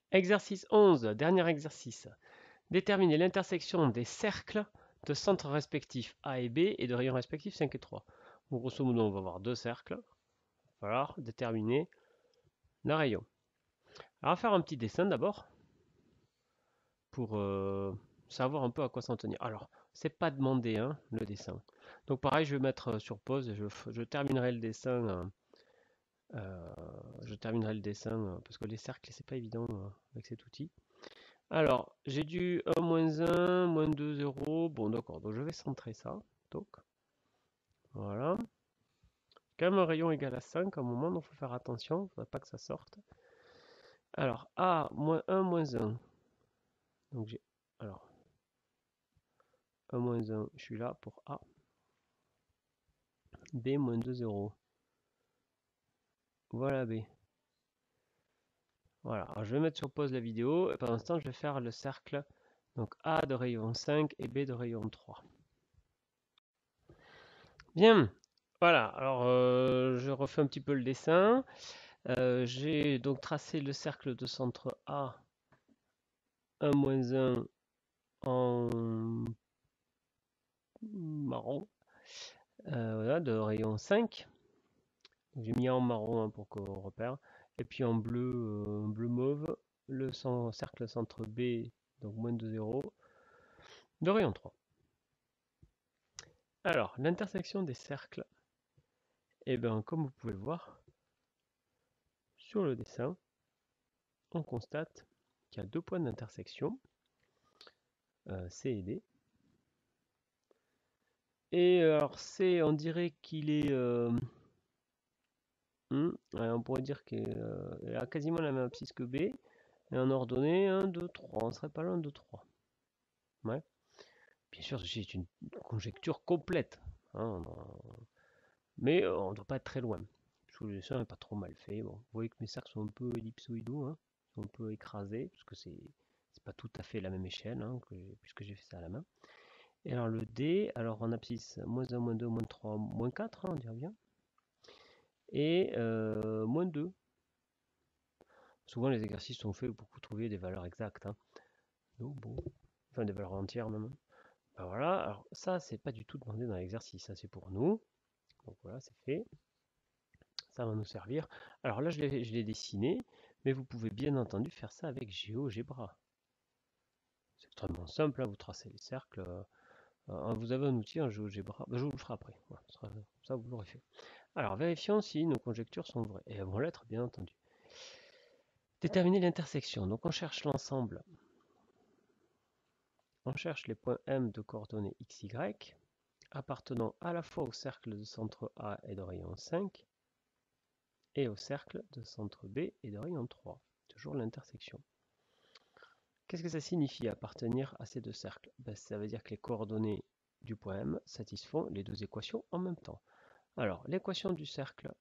Exercice 11, dernier exercice. Déterminer l'intersection des cercles de centres respectifs A et B et de rayons respectifs 5 et 3. Donc, grosso modo, on va avoir deux cercles. Il va falloir déterminer le rayon. Alors, on va faire un petit dessin d'abord pour savoir un peu à quoi s'en tenir. Alors, c'est pas demandé hein, le dessin. Donc pareil, je vais mettre sur pause et je terminerai le dessin. Je terminerai le dessin parce que les cercles, c'est pas évident avec cet outil. Alors, j'ai du 1, -1, -2, 0. Bon, d'accord, donc je vais centrer ça. Donc, voilà. Quand même un rayon égal à 5 à un moment, donc il faut faire attention, il ne faudrait pas que ça sorte. Alors, A, -1, -1. Donc j'ai. Alors, 1, -1, je suis là pour A. B, -2, 0. Voilà B. Voilà, alors je vais mettre sur pause la vidéo et pendant ce temps, je vais faire le cercle. Donc A de rayon 5 et B de rayon 3. Bien, voilà, alors je refais un petit peu le dessin. J'ai donc tracé le cercle de centre A 1, -1 en marron, voilà, de rayon 5. J'ai mis en marron hein, pour qu'on repère. Et puis en bleu, bleu mauve, le cercle centre B, donc -2, 0, de rayon 3. Alors, l'intersection des cercles, et bien comme vous pouvez le voir sur le dessin, on constate qu'il y a deux points d'intersection, C et D. Et alors C, on dirait qu'il est... on pourrait dire qu'il a quasiment la même abscisse que B. Et en ordonnée 1, 2, 3. On serait pas loin de 3. Ouais. Bien sûr, ceci est une conjecture complète. Hein, mais on ne doit pas être très loin. Le dessin n'est pas trop mal fait. Bon, vous voyez que mes cercles sont un peu ellipsoïdaux, hein, sont un peu écrasés, parce que c'est pas tout à fait la même échelle, hein, puisque j'ai fait ça à la main. Et alors le D, alors en abscisse -1, -2, -3, -4, hein, on dirait bien. Et -2. Souvent les exercices sont faits pour trouver des valeurs exactes. Hein. Donc, bon, enfin des valeurs entières même. Ben voilà, alors ça c'est pas du tout demandé dans l'exercice, ça c'est pour nous. Donc voilà, c'est fait. Ça va nous servir. Alors là je l'ai dessiné, mais vous pouvez bien entendu faire ça avec GeoGebra. C'est extrêmement simple, hein, vous tracez les cercles. Vous avez un outil en GeoGebra, ben, je vous le ferai après. Voilà, ça vous l'aurez fait. Alors vérifions si nos conjectures sont vraies. Et elles vont l'être bien entendu. Déterminer l'intersection. Donc on cherche l'ensemble. On cherche les points M de coordonnées x, y, appartenant à la fois au cercle de centre A et de rayon 5, et au cercle de centre B et de rayon 3. Toujours l'intersection. Qu'est-ce que ça signifie appartenir à ces deux cercles? Ben, ça veut dire que les coordonnées du point M satisfont les deux équations en même temps. Alors, l'équation du cercle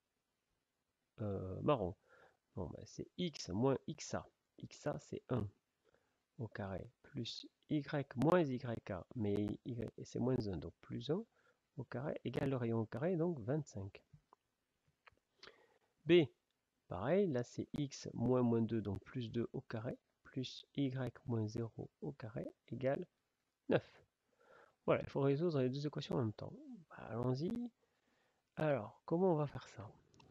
marron, bon, ben, c'est x moins xa. Xa, c'est 1 au carré plus y moins yk, mais c'est moins 1, donc plus 1 au carré égale le rayon au carré, donc 25. B, pareil, là c'est x moins 2, donc plus 2 au carré, plus y moins 0 au carré égale 9. Voilà, il faut résoudre les deux équations en même temps. Bah, allons-y. Alors, comment on va faire ça?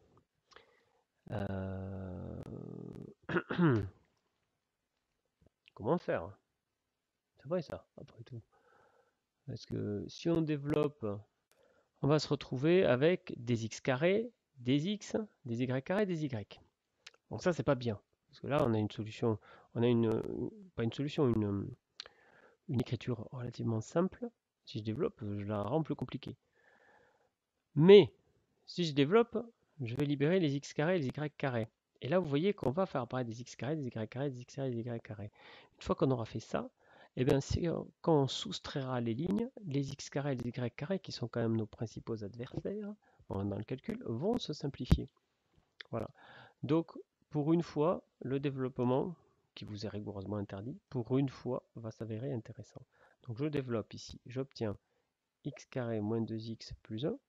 Comment faire? C'est vrai ça, après tout. Parce que si on développe, on va se retrouver avec des x carrés, des x, des y carrés, des y. Donc ça, c'est pas bien. Parce que là, on a une solution, on a pas une solution, une écriture relativement simple. Si je développe, je la rends plus compliquée. Mais, si je développe, je vais libérer les x carrés et les y carrés. Et là, vous voyez qu'on va faire apparaître des x carrés, des y carrés, des x carrés, des y carrés. Une fois qu'on aura fait ça, eh bien, quand on soustraira les lignes, les x carrés et les y carrés, qui sont quand même nos principaux adversaires dans le calcul, vont se simplifier. Voilà. Donc, pour une fois, le développement, qui vous est rigoureusement interdit, pour une fois, va s'avérer intéressant. Donc, je développe ici. J'obtiens x carré moins 2x plus 1.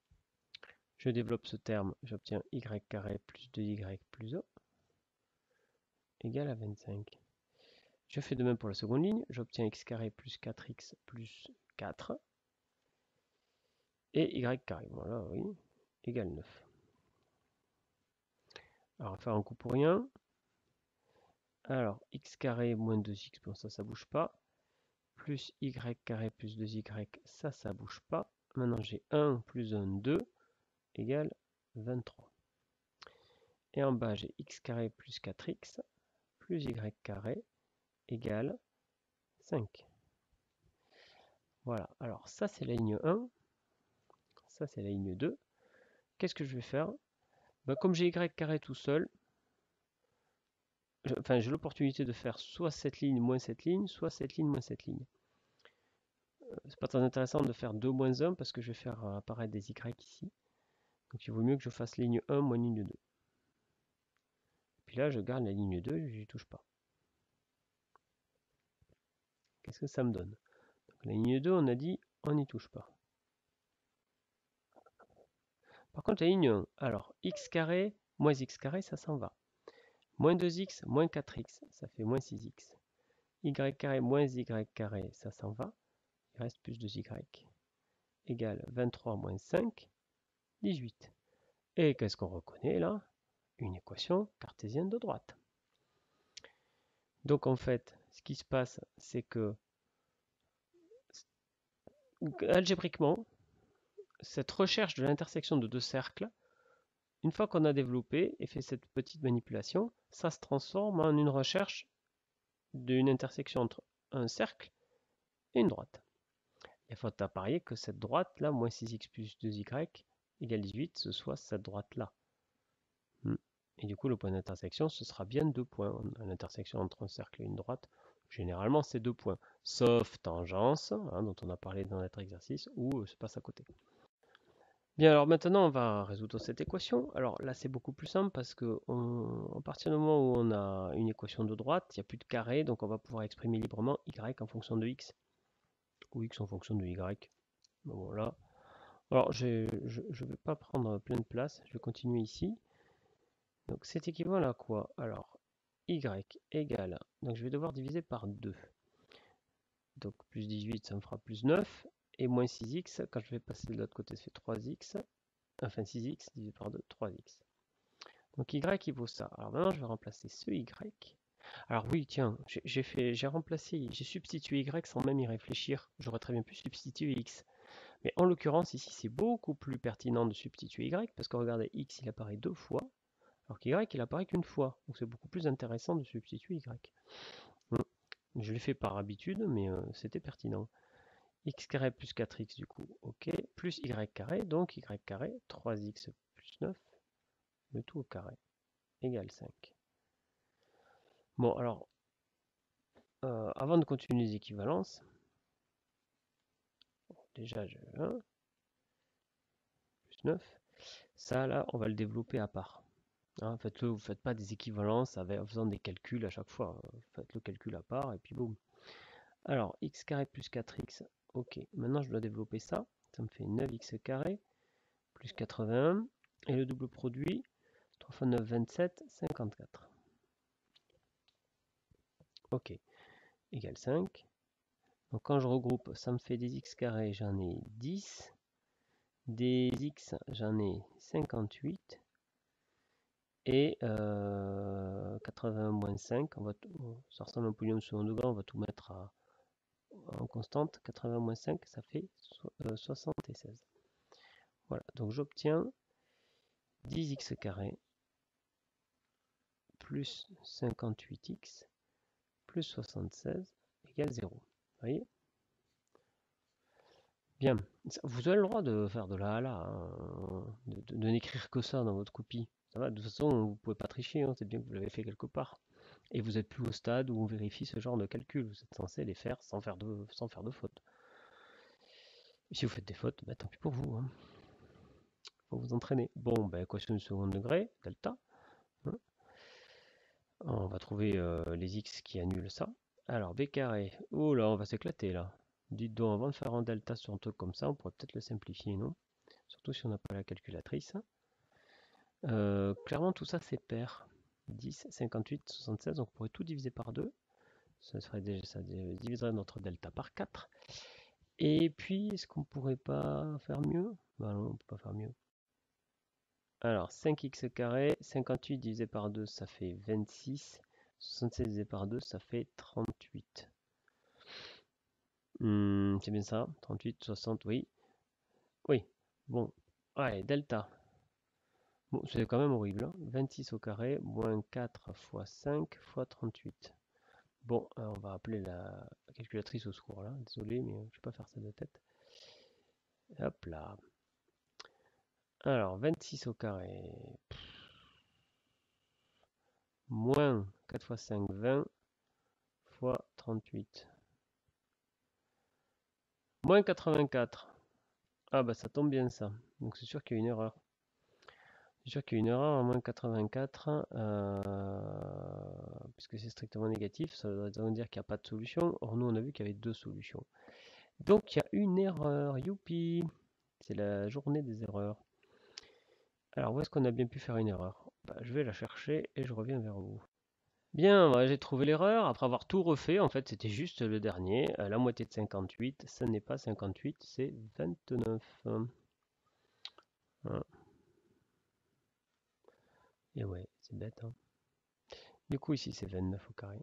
Je développe ce terme, j'obtiens y carré plus 2y plus 1. égale à 25. Je fais de même pour la seconde ligne. J'obtiens x carré plus 4x plus 4. Et y carré, voilà, oui, égale 9. Alors, on va faire un coup pour rien. Alors, x carré moins 2x, bon ça bouge pas. Plus y carré plus 2y, ça bouge pas. Maintenant, j'ai 1 plus 1, 2, égale 23. Et en bas, j'ai x carré plus 4x plus y carré égale 5. Voilà, alors ça c'est la ligne 1, ça c'est la ligne 2. Qu'est-ce que je vais faire? Comme j'ai y carré tout seul, j'ai l'opportunité de faire soit cette ligne moins cette ligne, soit cette ligne moins cette ligne. C'est pas très intéressant de faire 2 moins 1 parce que je vais faire apparaître des y ici. Donc il vaut mieux que je fasse ligne 1 moins ligne 2. Puis là, je garde la ligne 2, je n'y touche pas. Qu'est-ce que ça me donne? Donc, la ligne 2, on a dit, on n'y touche pas. Par contre, la ligne 1, alors x carré moins x carré, ça s'en va. Moins 2x moins 4x, ça fait moins 6x. Y carré moins y carré, ça s'en va. Il reste plus 2y. Égale 23 moins 5, 18. Et qu'est-ce qu'on reconnaît là? Une équation cartésienne de droite. Donc en fait, ce qui se passe, c'est que algébriquement, cette recherche de l'intersection de deux cercles, une fois qu'on a développé et fait cette petite manipulation, ça se transforme en une recherche d'une intersection entre un cercle et une droite. Il faut à parier que cette droite-là, moins 6x plus 2y égale 18, ce soit cette droite-là. Et du coup, le point d'intersection, ce sera bien 2 points. L'intersection entre un cercle et une droite, généralement, c'est 2 points. Sauf tangence, dont on a parlé dans notre exercice, où se passe à côté. Bien, alors maintenant, on va résoudre cette équation. Alors là, c'est beaucoup plus simple parce que à partir du moment où on a une équation de droite, il n'y a plus de carré, donc on va pouvoir exprimer librement y en fonction de x, ou x en fonction de y. Bon, voilà. Alors, je ne vais pas prendre plein de place, je vais continuer ici. Donc, c'est équivalent à quoi? Alors, y égale, donc je vais devoir diviser par 2. Donc, plus 18, ça me fera plus 9. Et moins 6x, quand je vais passer de l'autre côté, ça fait 3x. Enfin, 6x divisé par 2, 3x. Donc, y, il vaut ça. Alors, maintenant, je vais remplacer ce y. Alors, oui, tiens, j'ai remplacé, j'ai substitué y sans même y réfléchir. J'aurais très bien pu substituer x. Mais en l'occurrence, ici, c'est beaucoup plus pertinent de substituer y, parce que regardez, x, il apparaît 2 fois, alors qu'y, il apparaît qu'une fois. Donc c'est beaucoup plus intéressant de substituer y. Je l'ai fait par habitude, mais c'était pertinent. X carré plus 4x, du coup, ok, plus y carré, donc y carré, 3x plus 9, le tout au carré, égale 5. Bon, alors, avant de continuer les équivalences, déjà, j'ai 1, plus 9. Ça, là, on va le développer à part. Faites-le, vous ne faites pas des équivalences en faisant des calculs à chaque fois. Faites le calcul à part et puis boum. Alors, x carré plus 4x. Ok, maintenant je dois développer ça. Ça me fait 9x carré plus 81. Et le double produit, 3 fois 9, 27, 54. Ok, égale 5. Donc quand je regroupe, ça me fait des x carrés, j'en ai 10. Des x, j'en ai 58. Et 80 moins 5, ça ressemble à un polynôme second degré, on va tout mettre en constante. 80 moins 5, ça fait 76. Voilà, donc j'obtiens 10x carré plus 58x plus 76 égale 0. Vous voyez? Bien, vous avez le droit de faire de là à là, de n'écrire que ça dans votre copie. Ça va, de toute façon, vous ne pouvez pas tricher, c'est bien que vous l'avez fait quelque part. Et vous n'êtes plus au stade où on vérifie ce genre de calcul. Vous êtes censé les faire sans faire de faute. Et si vous faites des fautes, tant pis pour vous. Faut vous entraîner. Bon, équation du second degré, delta. On va trouver les x qui annulent ça. Alors, b carré. Oh là, on va s'éclater là. Dites donc, avant de faire un delta sur un truc comme ça, on pourrait peut-être le simplifier, non? Surtout si on n'a pas la calculatrice. Clairement, tout ça, c'est pair. 10, 58, 76. Donc on pourrait tout diviser par 2. Ça diviserait notre delta par 4. Et puis, est-ce qu'on pourrait pas faire mieux? Ben non, on peut pas faire mieux. Alors, 5x carré, 58 divisé par 2, ça fait 26. 76 divisé par 2, ça fait 38. C'est bien ça, 38, 60, oui. Oui, bon, allez, delta. Bon, c'est quand même horrible, hein. 26 au carré, moins 4 fois 5 fois 38. Bon, on va appeler la calculatrice au secours, là. Désolé, mais je ne vais pas faire ça de tête. Hop là. Alors, 26 au carré. Moins 4 fois 5, 20 fois 38. Moins 84. Ah bah ça tombe bien ça. Donc c'est sûr qu'il y a une erreur. C'est sûr qu'il y a une erreur à moins 84, puisque c'est strictement négatif, ça veut dire qu'il n'y a pas de solution. Or nous on a vu qu'il y avait deux solutions. Donc il y a une erreur, youpi! C'est la journée des erreurs. Alors où est-ce qu'on a bien pu faire une erreur? Bah, je vais la chercher et je reviens vers vous. Bien, ouais, j'ai trouvé l'erreur. Après avoir tout refait, en fait c'était juste le dernier, la moitié de 58. Ce n'est pas 58, c'est 29. Voilà. Et ouais, c'est bête, hein. Du coup, ici, c'est 29 au carré.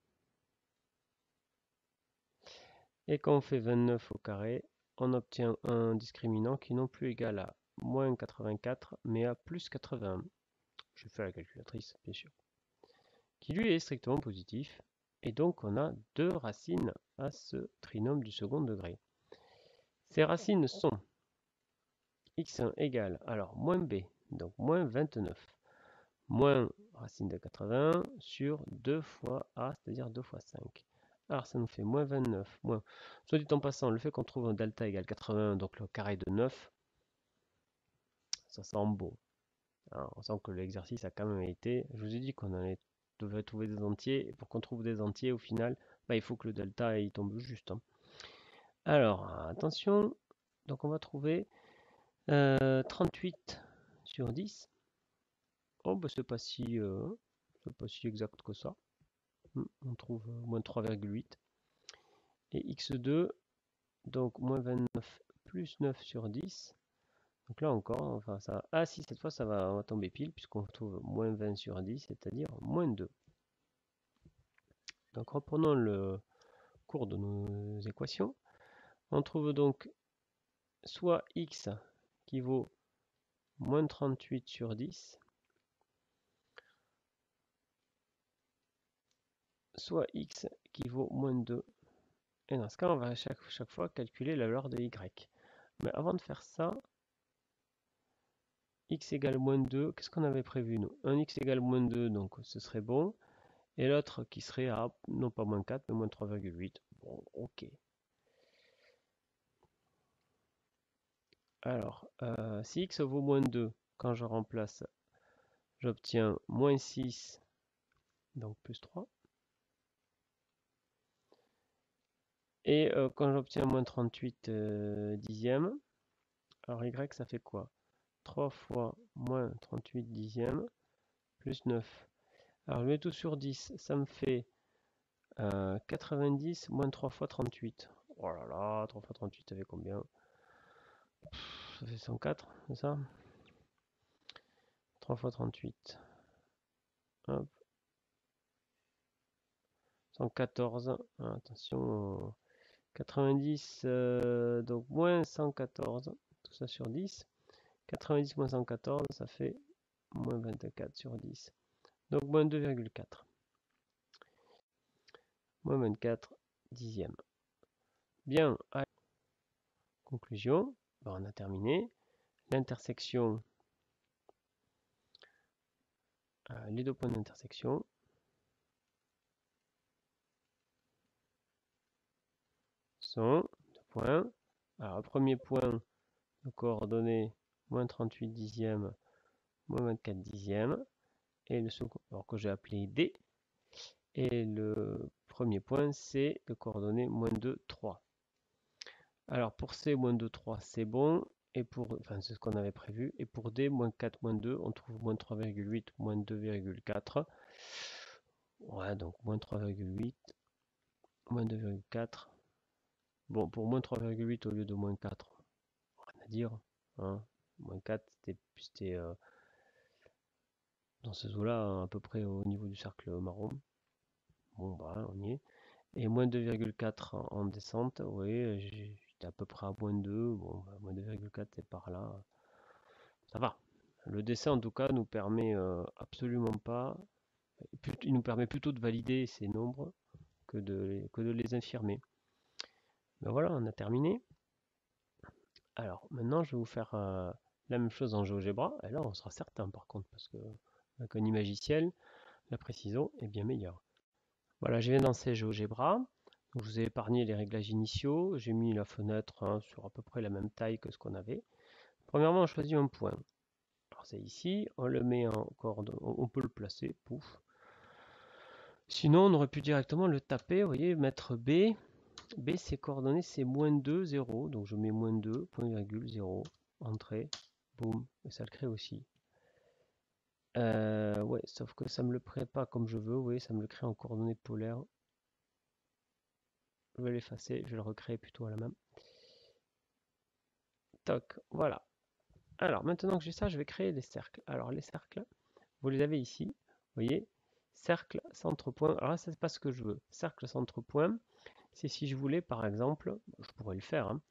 Et quand on fait 29 au carré, on obtient un discriminant qui non plus égal à moins 84, mais à plus 81. Je fais la calculatrice, bien sûr. Qui lui est strictement positif. Et donc, on a deux racines à ce trinôme du second degré. Ces racines sont x1 égale, alors, moins b, donc moins 29, moins racine de 80 sur 2 fois a, c'est-à-dire 2 fois 5. Alors ça nous fait moins 29, moins, soit dit en passant, le fait qu'on trouve un delta égale 80, donc le carré de 9, ça sent beau. Alors, on sent que l'exercice a quand même été, je vous ai dit qu'on devait trouver des entiers, et pour qu'on trouve des entiers, au final, bah, il faut que le delta il tombe juste, hein. Alors, attention, donc on va trouver 38 sur 10. Oh, bah c'est pas si exact que ça. On trouve moins 3,8. Et x2, donc moins 29 plus 9 sur 10. Donc là encore, enfin ça. Ah si, cette fois ça va tomber pile, puisqu'on trouve moins 20 sur 10, c'est-à-dire moins 2. Donc reprenons le cours de nos équations. On trouve donc soit x qui vaut moins 38 sur 10, soit x qui vaut moins 2. Et dans ce cas, on va chaque fois calculer la valeur de y. Mais avant de faire ça, x égale moins 2, qu'est-ce qu'on avait prévu nous? Un x égale moins 2, donc ce serait bon. Et l'autre qui serait à, non pas moins 4, mais moins 3,8. Bon, ok. Alors, si x vaut moins 2, quand je remplace, j'obtiens moins 6, donc plus 3. Et quand j'obtiens moins 38 dixièmes, alors y ça fait quoi? 3 fois moins 38 dixièmes, plus 9. Alors je mets tout sur 10, ça me fait 90 moins 3 fois 38. Oh là là, 3 fois 38, ça fait combien? Ça fait 104, c'est ça? 3 fois 38. Hop. 114. Attention. 90, donc moins 114. Tout ça sur 10. 90 moins 114, ça fait moins 24 sur 10. Donc moins 2,4. Moins 24 dixièmes. Bien, allez. Conclusion. On a terminé. L'intersection, les deux points d'intersection sont deux points. Alors, le premier point de coordonnées, moins 38 dixièmes, moins 24 dixièmes. Et le second, alors que j'ai appelé D. Et le premier point, c'est de coordonnées moins 2, 3. Alors, pour C, moins 2, 3, c'est bon. Et pour, enfin, c'est ce qu'on avait prévu. Et pour D, moins 4, moins 2, on trouve moins 3,8, moins 2,4. Ouais, donc moins 3,8, moins 2,4. Bon, pour moins 3,8 au lieu de moins 4, rien à dire. Hein. Moins 4, c'était dans ces eaux-là, à peu près au niveau du cercle marron. Bon, bah, on y est. Et moins 2,4 en descente, oui, j'étais à peu près à moins 2. Bon, bah, moins 2,4, c'est par là. Ça va. Le dessin, en tout cas, nous permet absolument pas. Il nous permet plutôt de valider ces nombres que de les infirmer. Ben voilà, on a terminé. Alors, maintenant, je vais vous faire la même chose en GeoGebra. Et là, on sera certain, par contre, parce que avec un imagiciel, la précision est bien meilleure. Voilà, je viens de lancer GeoGebra. Donc, je vous ai épargné les réglages initiaux. J'ai mis la fenêtre sur à peu près la même taille que ce qu'on avait. Premièrement, on choisit un point. Alors, c'est ici. On le met en coordonnées. On peut le placer. Pouf. Sinon, on aurait pu directement le taper. Vous voyez, mettre B. B, ses coordonnées, c'est moins 2, 0. Donc, je mets moins 2, point virgule, 0. Entrée. Boum. Et ça le crée aussi. Ouais, sauf que ça me le crée pas comme je veux. Vous voyez, ça me le crée en coordonnées polaires. Je vais l'effacer, je vais le recréer plutôt à la main. Toc, voilà. Alors, maintenant que j'ai ça, je vais créer des cercles. Alors, les cercles, vous les avez ici. Vous voyez, cercle, centre, point. Alors là, c'est pas ce que je veux. Cercle, centre, point. C'est si je voulais, par exemple, je pourrais le faire. Hein.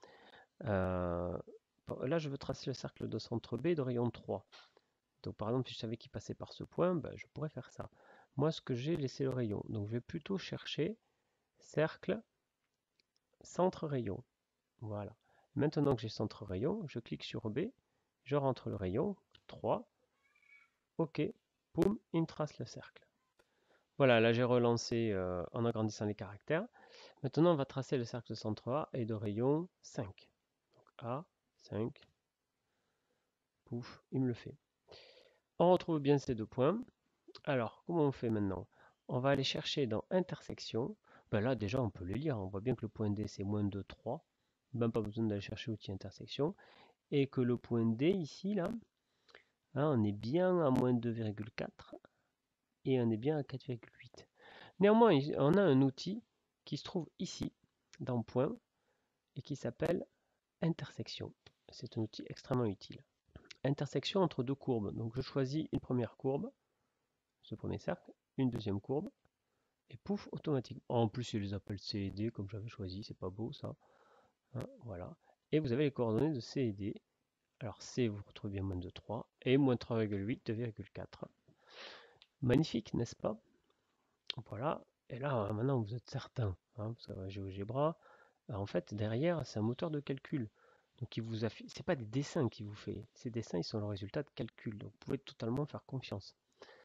Là, je veux tracer le cercle de centre B de rayon 3. Donc, par exemple, si je savais qu'il passait par ce point, ben, je pourrais faire ça. Moi, ce que j'ai, laissé le rayon. Donc, je vais plutôt chercher cercle, centre, rayon. Voilà. Maintenant que j'ai centre rayon, je clique sur B, je rentre le rayon, 3, OK, boum, il me trace le cercle. Voilà, là j'ai relancé en agrandissant les caractères. Maintenant, on va tracer le cercle de centre A et de rayon 5. Donc A, 5, pouf, il me le fait. On retrouve bien ces deux points. Alors, comment on fait maintenant? On va aller chercher dans intersection. Ben là, déjà, on peut les lire. On voit bien que le point D, c'est moins 2, 3. Même pas besoin d'aller chercher outil intersection. Et que le point D, ici, là, hein, on est bien à moins 2,4 et on est bien à 4,8. Néanmoins, on a un outil qui se trouve ici, dans point, et qui s'appelle intersection. C'est un outil extrêmement utile. Intersection entre deux courbes. Donc je choisis une première courbe, ce premier cercle, une deuxième courbe, et pouf, automatiquement. En plus, il les appelle C et D, comme j'avais choisi, c'est pas beau ça. Hein, voilà. Et vous avez les coordonnées de C et D. Alors C, vous retrouvez bien moins de 3, et moins 3,8, 2,4. Magnifique, n'est-ce pas? Voilà. Et là, maintenant, vous êtes certain, hein, parce que GeoGebra, en fait, derrière, c'est un moteur de calcul. Donc, il vous affiche, c'est pas des dessins qu'il vous fait. Ces dessins, ils sont le résultat de calcul. Donc, vous pouvez totalement faire confiance.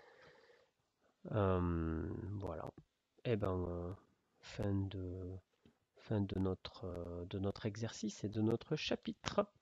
Voilà. Et ben, fin de notre exercice et de notre chapitre.